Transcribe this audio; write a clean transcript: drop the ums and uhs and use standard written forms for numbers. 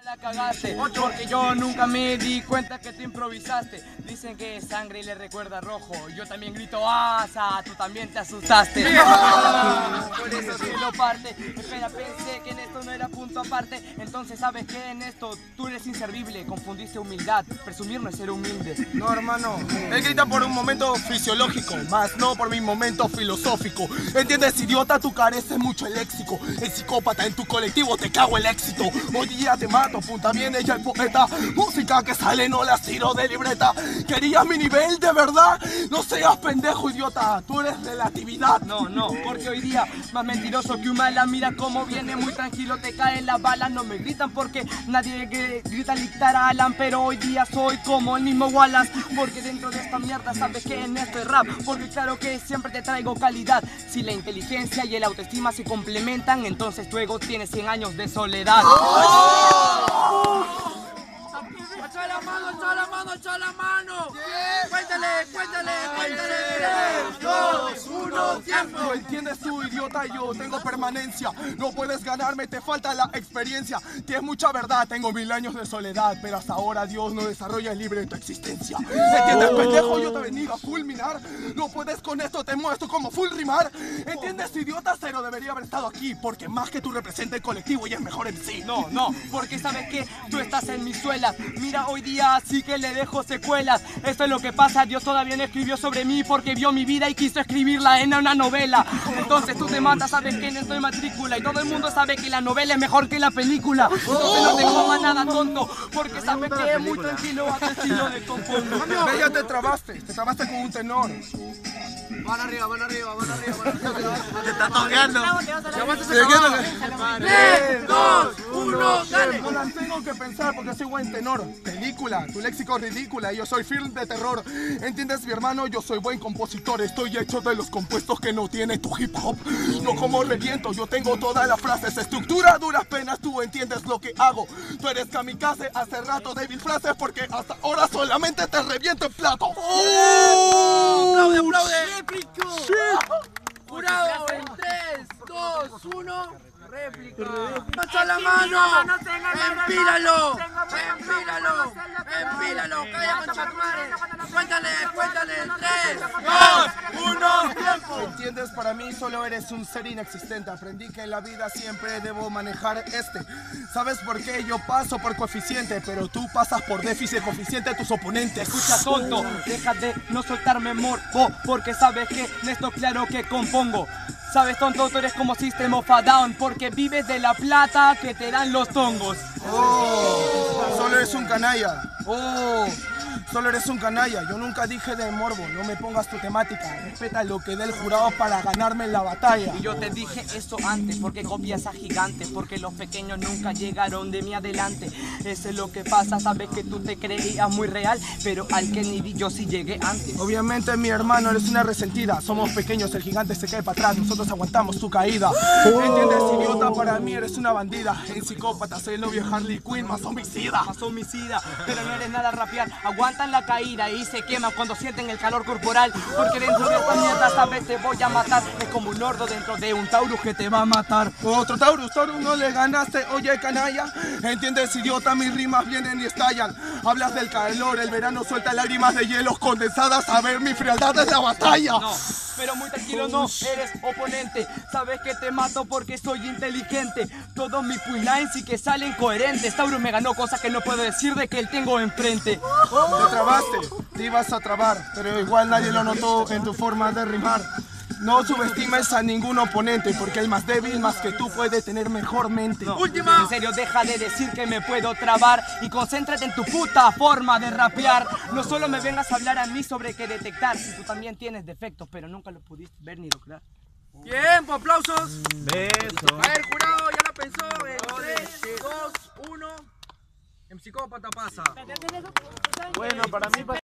la cagaste, porque yo nunca me di cuenta que tú improvisaste. Dicen que sangre le recuerda rojo. Yo también grito asa, tú también te asustaste. Por eso se lo parte. Espera, pensé que en esto no era punto aparte. Entonces sabes que en esto tú eres inservible. Confundiste humildad, presumir no es ser humilde. No, hermano, él grita por un momento fisiológico, más no por mi momento filosófico. ¿Entiendes, idiota? Tú careces mucho el léxico. El psicópata en tu colectivo te cago el éxito. Hoy día te mato, punta bien ella el poeta. Música que sale no la tiro de libreta. ¿Querías mi nivel de verdad? No seas pendejo, idiota. Tú eres relatividad. No, porque hoy día más mentiroso que un mala. Mira cómo viene muy tranquilo, te caen las balas. No me gritan porque nadie grita dictar a Alan. Pero hoy día soy como el mismo Wallace. Porque dentro de esta mierda sabes que en esto es rap. Porque claro que siempre te traigo calidad. Si la inteligencia y el autoestima se complementan, entonces tu ego tiene 100 años de soledad. ¡Echa la mano, echa la mano, echa la mano! ¡Cuéntale! 3, 2, 1, tiempo. ¿Lo entiendes tú, idiota? Yo tengo permanencia. No puedes ganarme, te falta la experiencia. Tienes mucha verdad, tengo 1000 años de soledad. Pero hasta ahora Dios no desarrolla el libre de tu existencia. ¿Entiendes, pendejo? Yo te venía a fulminar. No puedes con esto, te muestro como full rimar. ¿Entiendes, idiota? Cero debería haber estado aquí. Porque más que tú representa el colectivo y es mejor en sí. No, porque sabes que tú estás en mis suelas. Mira, hoy día sí que le dejo secuelas. Esto es lo que pasa, Dios todavía no escribió sobre mí porque vio mi vida y quiso escribirla en una novela. Entonces tú te matas, sabes que no estoy matrícula y todo el mundo sabe que la novela es mejor que la película. Entonces no te comas nada tonto, porque sabes que es muy tranquilo a tu estilo de compongo. Ve, ya te trabaste con un tenor. Van arriba. Te está toqueando. 3, 2, 1, dale. No las tengo que pensar porque soy buen tenor. Película, tu léxico es ridícula. Yo soy film de terror. ¿Entiendes, mi hermano? Yo soy buen compositor. Estoy hecho de los compuestos que no tiene tu hip hop. No como reviento, yo tengo todas las frases. Estructura a duras penas, tú entiendes lo que hago. Tú eres kamikaze, hace rato débil frases porque hasta ahora solamente te reviento en plato. ¡Aplaude! Jurado en 3, 2, 1. Réplica. ¡Echa la mano! ¡Empíralo! ¡Calla, concha tu madre! Cuéntale. 3, 2, 1, tiempo. ¿Entiendes? Para mí solo eres un ser inexistente. Aprendí que en la vida siempre debo manejar ¿Sabes por qué? Yo paso por coeficiente, pero tú pasas por déficit coeficiente a tus oponentes. Escucha, tonto, deja de no soltarme morbo, porque sabes que en esto claro que compongo. Sabes, tonto, tú eres como System of a Down, porque vives de la plata que te dan los tongos. Solo eres un canalla. Solo eres un canalla. Yo nunca dije de morbo. No me pongas tu temática. Respeta lo que dé el jurado para ganarme en la batalla. Y yo te dije eso antes, porque copias a gigantes, porque los pequeños nunca llegaron de mí adelante. Eso es lo que pasa, sabes que tú te creías muy real, pero al que ni vi yo sí llegué antes. Obviamente, mi hermano, eres una resentida. Somos pequeños, el gigante se cae para atrás. Nosotros aguantamos tu caída. ¿Entiendes, idiota? Para mí eres una bandida. En psicópata, soy el novio de Harley Quinn, más homicida. Pero no eres nada rapear. Aguantan la caída y se queman cuando sienten el calor corporal, porque dentro de esta mierda sabes te voy a matar. Es como un ordo dentro de un Taurus que te va a matar. Otro Taurus, no le ganaste, oye canalla. ¿Entiendes, idiota? Mis rimas vienen y estallan. Hablas del calor, el verano suelta lágrimas de hielos condensadas. A ver, mi frialdad es la batalla. No, pero muy tranquilo, no eres oponente. Sabes que te mato porque soy inteligente. Todos mis punchlines sí que salen coherentes. Taurus me ganó cosas que no puedo decir de que él tengo enfrente. Te trabaste, te ibas a trabar, pero igual nadie lo notó en tu forma de rimar. No subestimes a ningún oponente, porque el más débil más que tú puede tener mejor mente. No. ¡Última! En serio, deja de decir que me puedo trabar y concéntrate en tu puta forma de rapear. No solo me vengas a hablar a mí sobre qué detectar, si tú también tienes defectos, pero nunca lo pudiste ver ni lograr. Tiempo, aplausos. Beso. A ver, jurado, ya la pensó. En 3, 2, 1. En psicópata pasa. Bueno, para mí